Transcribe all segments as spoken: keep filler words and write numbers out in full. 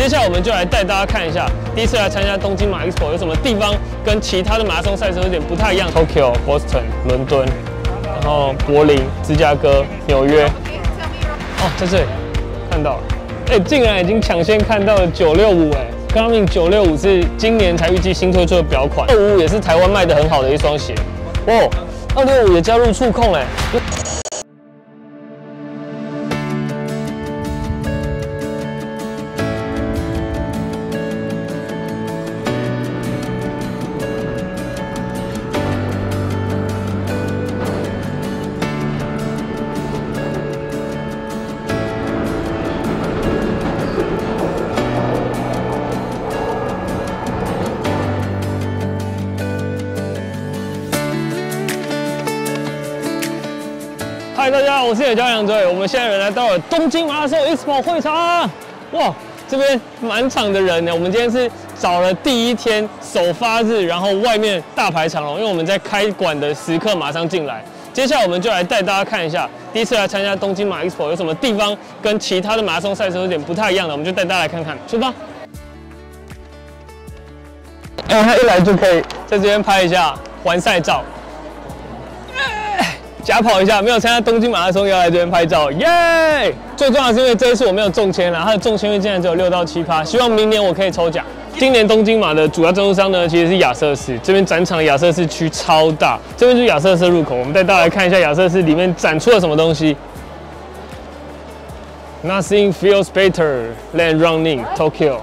接下来我们就来带大家看一下，第一次来参加东京马 Expo 有什么地方跟其他的马拉松赛事有点不太一样。Tokyo、Boston、伦敦，然后柏林、芝加哥、纽约。哦，在这里看到了，哎，竟然已经抢先看到了九六五，哎 ，Garmin 九六五是今年才预计新推出的表款，二五五也是台湾卖的很好的一双鞋。哇，二六五也加入触控，哎。 嗨，大家好，我是野教杨嘴。我们现在人来到了东京马拉松 Expo 会场，哇，这边满场的人呢。我们今天是找了第一天首发日，然后外面大排长龙，因为我们在开馆的时刻马上进来。接下来我们就来带大家看一下，第一次来参加东京马 Expo 有什么地方跟其他的马拉松赛事有点不太一样的，我们就带大家来看看，出发。哎，他一来就可以在这边拍一下完赛照。 假跑一下，没有参加东京马拉松，要来这边拍照，耶！ Yeah! 最重要的是因为这一次我没有中签啦，它的中签率竟然只有六到七趴，希望明年我可以抽奖。今年东京马的主要赞助商呢，其实是亚瑟士，这边展场的亚瑟士区超大，这边就是亚瑟士入口，我们带大家来看一下亚瑟士里面展出了什么东西。Nothing feels better than running Tokyo。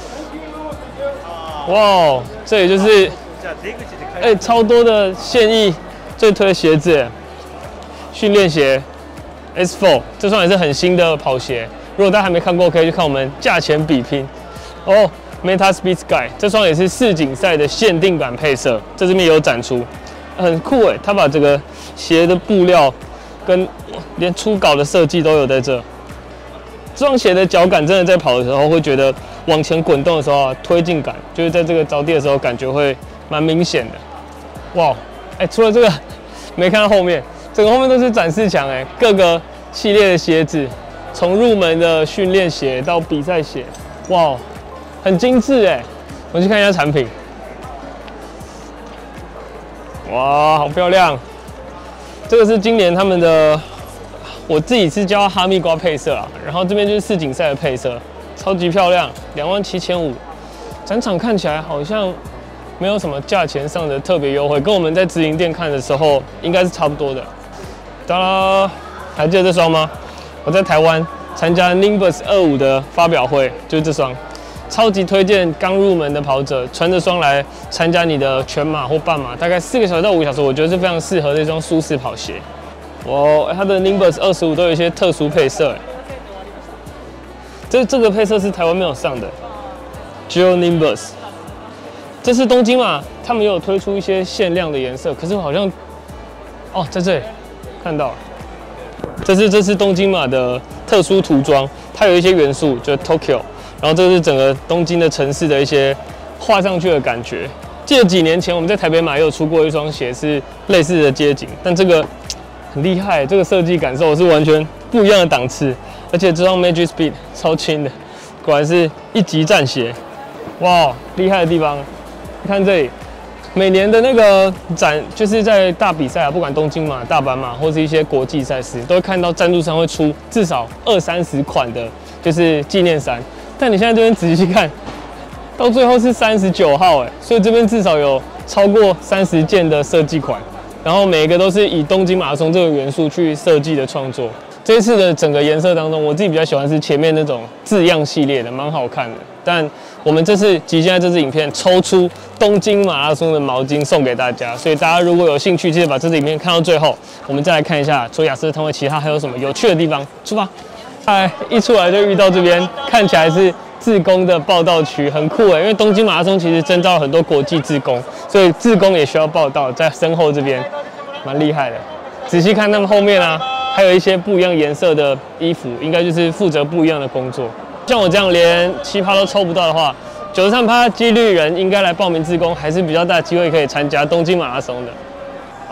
哇，这里就是，哎、欸，超多的现役最推的鞋子。 训练鞋 S 四， 这双也是很新的跑鞋。如果大家还没看过，可以去看我们价钱比拼。哦 ，Meta Speed Sky 这双也是世锦赛的限定版配色，在这边也有展出，很酷哎！它把这个鞋的布料跟连初稿的设计都有在这。这双鞋的脚感真的在跑的时候会觉得往前滚动的时候啊，推进感就是在这个着地的时候感觉会蛮明显的。哇，哎，除了这个没看到后面。 整个后面都是展示墙哎，各个系列的鞋子，从入门的训练鞋到比赛鞋，哇，很精致哎！我们去看一下产品，哇，好漂亮！这个是今年他们的，我自己是叫哈密瓜配色啊，然后这边就是世锦赛的配色，超级漂亮，两万七千五。展场看起来好像没有什么价钱上的特别优惠，跟我们在直营店看的时候应该是差不多的。 哒啦，还记得这双吗？我在台湾参加 Nimbus 二五的发表会，就是这双，超级推荐刚入门的跑者穿这双来参加你的全马或半马，大概四个小时到五个小时，我觉得是非常适合的一双舒适跑鞋。哇，它的 Nimbus 二十五都有一些特殊配色，这这个配色是台湾没有上的 ，Geo Nimbus。这次东京马他们也有推出一些限量的颜色，可是好像哦在这里。 看到了，这是这次东京马的特殊涂装，它有一些元素，就是 Tokyo， 然后这是整个东京的城市的一些画上去的感觉。记得几年前我们在台北马也有出过一双鞋是类似的街景，但这个很厉害，这个设计感受是完全不一样的档次，而且这双 Magic Speed 超轻的，果然是一级战鞋，哇，厉害的地方，你看这里。 每年的那个展，就是在大比赛啊，不管东京马、大阪马，或是一些国际赛事，都会看到赞助商会出至少二三十款的，就是纪念衫。但你现在这边仔细看，到最后是三十九号，哎，所以这边至少有超过三十件的设计款，然后每一个都是以东京马拉松这个元素去设计的创作。这一次的整个颜色当中，我自己比较喜欢是前面那种字样系列的，蛮好看的。但我们这次即将在这支影片抽出东京马拉松的毛巾送给大家，所以大家如果有兴趣，记得把这支影片看到最后。我们再来看一下，除了雅思通会，其他还有什么有趣的地方？出发！哎，一出来就遇到这边，看起来是志工的报道区，很酷哎。因为东京马拉松其实征召了很多国际志工，所以志工也需要报道，在身后这边蛮厉害的。仔细看他们后面啊。 还有一些不一样颜色的衣服，应该就是负责不一样的工作。像我这样连七趴都抽不到的话，九十三趴几率人应该来报名志工，还是比较大的机会可以参加东京马拉松的。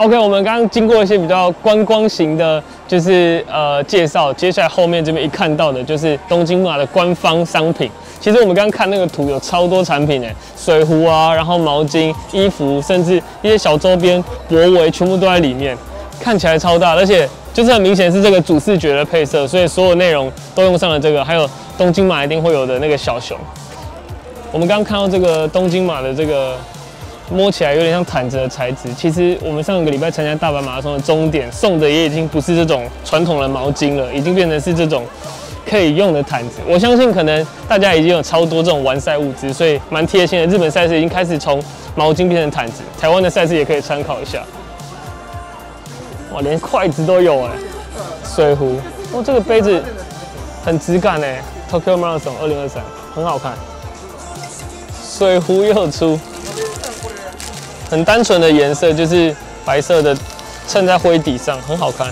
OK， 我们刚刚经过一些比较观光型的，就是呃介绍，接下来后面这边一看到的就是东京马的官方商品。其实我们刚刚看那个图，有超多产品诶，水壶啊，然后毛巾、衣服，甚至一些小周边、脖围，全部都在里面，看起来超大，而且就是很明显是这个主视觉的配色，所以所有内容都用上了这个，还有东京马一定会有的那个小熊。我们刚刚看到这个东京马的这个。摸起来有点像毯子的材质，其实我们上个礼拜参加大阪马拉松的终点送的也已经不是这种传统的毛巾了，已经变成是这种可以用的毯子。我相信可能大家已经有超多这种完赛物资，所以蛮贴心的。日本赛事已经开始从毛巾变成毯子，台湾的赛事也可以参考一下。哇，连筷子都有哎，水壶哦，这个杯子很质感哎 ，Tokyo Marathon 二零二三很好看，水壶也有出。很单纯的颜色，就是白色的，衬在灰底上，很好看。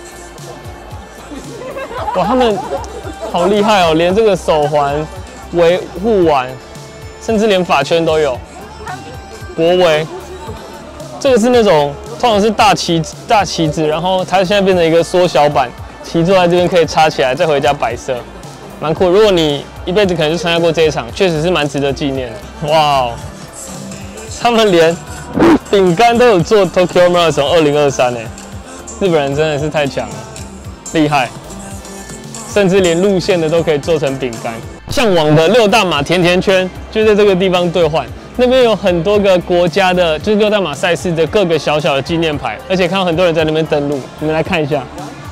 哇，他们好厉害哦，连这个手环、围护腕，甚至连发圈都有。脖围，这个是那种通常是大旗大旗子，然后它现在变成一个缩小版，旗座在这边可以插起来，再回家摆设，蛮酷。如果你一辈子可能就参加过这一场，确实是蛮值得纪念的。哇哦，他们连饼干都有做 Tokyo Marathon 二零二三哎，日本人真的是太强了，厉害，甚至连路线的都可以做成饼干。向往的六大马甜甜圈就在这个地方兑换，那边有很多个国家的，就是六大马赛事的各个小小的纪念牌，而且看到很多人在那边登录，你们来看一下，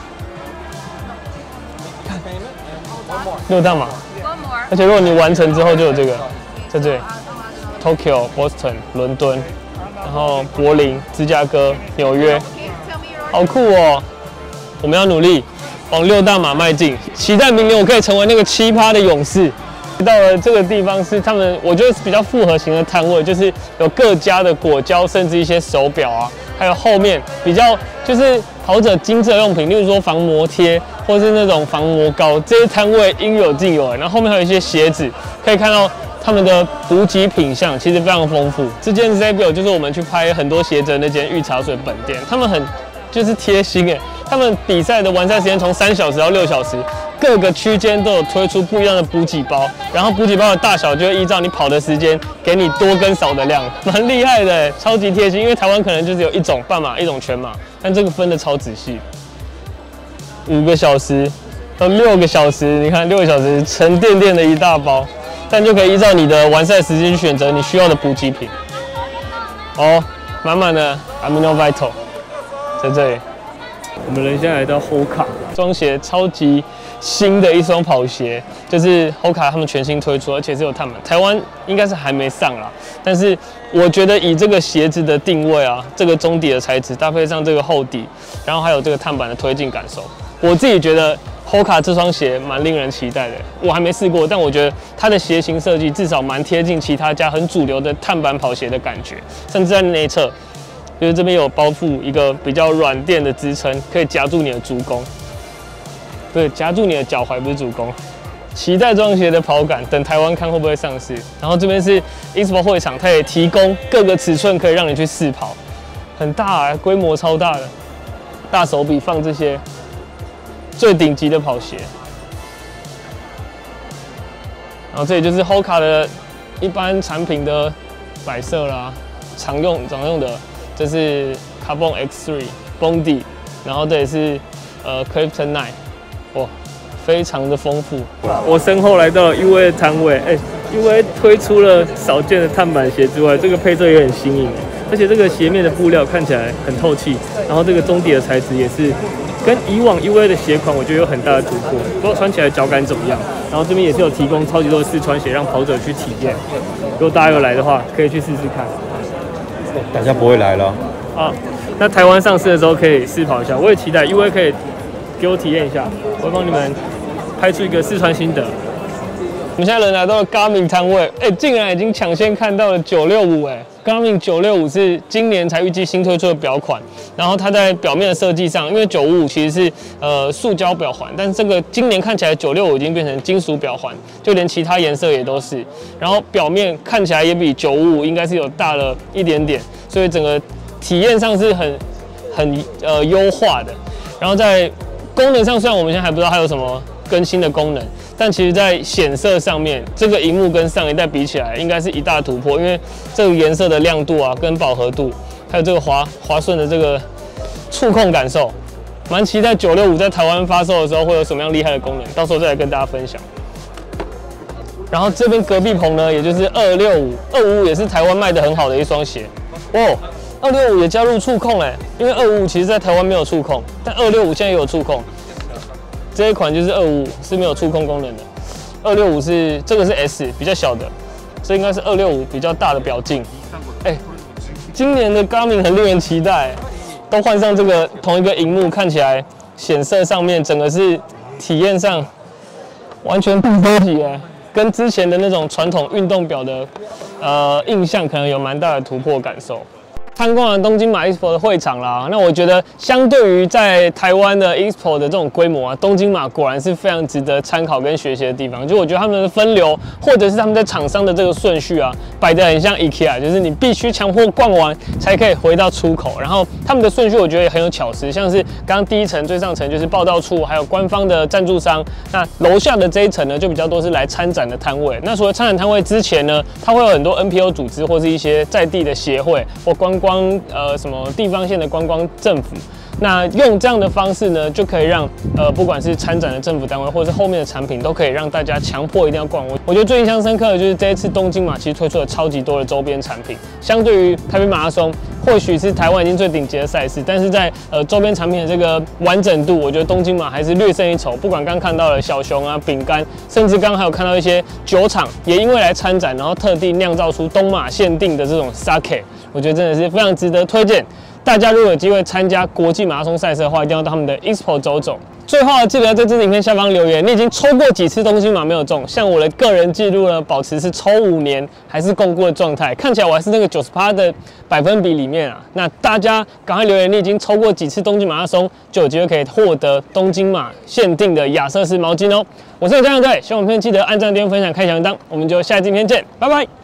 看六大马，而且如果你完成之后就有这个，在这里 ，Tokyo、Boston、伦敦。然后柏林、芝加哥、纽约，好酷哦！我们要努力往六大马迈进，期待明年我可以成为那个奇葩的勇士。到了这个地方是他们，我觉得是比较复合型的摊位，就是有各家的果胶，甚至一些手表啊，还有后面比较就是跑者精致用品，例如说防磨贴或是那种防磨膏，这些摊位应有尽有。然后后面还有一些鞋子，可以看到。他们的补给品项其实非常丰富。这间 Zebio 就是我们去拍很多鞋子的那间御茶水本店，他们很就是贴心哎，他们比赛的完赛时间从三小时到六小时，各个区间都有推出不一样的补给包，然后补给包的大小就会依照你跑的时间给你多跟少的量，蛮厉害的，超级贴心。因为台湾可能就只有一种半马，一种全马，但这个分的超仔细，五个小时到六个小时，你看六个小时沉甸甸的一大包。但就可以依照你的完赛时间去选择你需要的补给品。哦，满满的 Amino Vital 在这里。我们人现在来到 Hoka 双鞋，超级新的一双跑鞋，就是 Hoka 他们全新推出，而且是有碳板。台湾应该是还没上啦，但是我觉得以这个鞋子的定位啊，这个中底的材质搭配上这个厚底，然后还有这个碳板的推进感受，我自己觉得。Hoka 这双鞋蛮令人期待的，我还没试过，但我觉得它的鞋型设计至少蛮贴近其他家很主流的碳板跑鞋的感觉，甚至在内侧，就是这边有包覆一个比较软垫的支撑，可以夹住你的足弓，对，夹住你的脚踝不是足弓。期待这双鞋的跑感，等台湾看会不会上市。然后这边是 Expo 会场，它也提供各个尺寸可以让你去试跑，很大哎，规模超大的，大手笔放这些。最顶级的跑鞋，然后这里就是 Hoka 的一般产品的摆设啦，常用常用的，这是 Carbon X 三 Bondi， 然后这也是呃 Clifton nine， 哇，非常的丰富。我身后来到了 U A 的摊位，哎 ，U A 推出了少见的碳板鞋之外，这个配色也很新颖，而且这个鞋面的布料看起来很透气，然后这个中底的材质也是。跟以往 U A 的鞋款，我觉得有很大的突破，不知道穿起来脚感怎么样。然后这边也是有提供超级多的试穿鞋，让跑者去体验。如果大家有来的话，可以去试试看。 大家不会来了啊？那台湾上市的时候可以试跑一下，我也期待 U A 可以给我体验一下，我会帮你们拍出一个试穿心得。我们现在人来到了 Garmin 摊位，哎、欸，竟然已经抢先看到了九六五，哎 ，Garmin 九六五是今年才预计新推出的表款，然后它在表面的设计上，因为九五五其实是呃塑胶表环，但是这个今年看起来九六五已经变成金属表环，就连其他颜色也都是，然后表面看起来也比九五五应该是有大了一点点，所以整个体验上是很很呃优化的。然后在功能上，虽然我们现在还不知道它有什么更新的功能，但其实在显色上面，这个萤幕跟上一代比起来，应该是一大突破，因为这个颜色的亮度啊，跟饱和度，还有这个滑滑顺的这个触控感受，蛮期待九六五在台湾发售的时候会有什么样厉害的功能，到时候再来跟大家分享。然后这边隔壁棚呢，也就是二六五、二五五也是台湾卖的很好的一双鞋。哦，二六五也加入触控哎，因为二五五其实在台湾没有触控，但二六五现在也有触控。这一款就是二五五是没有触控功能的，二六五是这个是 S 比较小的，这应该是二六五比较大的表径。哎，今年的 Garmin 很令人期待，都换上这个同一个荧幕，看起来显色上面整个是体验上完全不高级哎。跟之前的那种传统运动表的呃印象可能有蛮大的突破感受。参观完东京马 Expo 的会场啦，那我觉得相对于在台湾的 Expo 的这种规模啊，东京马果然是非常值得参考跟学习的地方。就我觉得他们的分流，或者是他们在厂商的这个顺序啊，摆得很像 IKEA， 就是你必须强迫逛完才可以回到出口。然后他们的顺序我觉得也很有巧思，像是刚刚第一层最上层就是报到处，还有官方的赞助商。那楼下的这一层呢，就比较多是来参展的摊位。那除了参展摊位之前呢，它会有很多 N P O 组织或是一些在地的协会或观光。呃，什么地方县的观光政府，那用这样的方式呢，就可以让呃，不管是参展的政府单位，或者是后面的产品，都可以让大家强迫一定要逛。我我觉得最印象深刻的就是这一次东京马其实推出了超级多的周边产品，相对于台北马拉松，或许是台湾已经最顶级的赛事，但是在呃周边产品的这个完整度，我觉得东京马还是略胜一筹。不管刚看到了小熊啊、饼干，甚至刚刚还有看到一些酒厂也因为来参展，然后特地酿造出东马限定的这种 sake。我觉得真的是非常值得推荐。大家如果有机会参加国际马拉松赛事的话，一定要到他们的 Expo 走走。最后记得在这支影片下方留言，你已经抽过几次东京马没有中？像我的个人记录呢，保持是抽五年还是共估的状态，看起来我还是那个 百分之九十 的百分比里面啊。那大家赶快留言，你已经抽过几次东京马拉松，就有机会可以获得东京马限定的亚瑟士毛巾哦。我是江洋队，希望影片记得按赞、订阅、分享、开小铃铛，我们就下一支影片见，拜拜。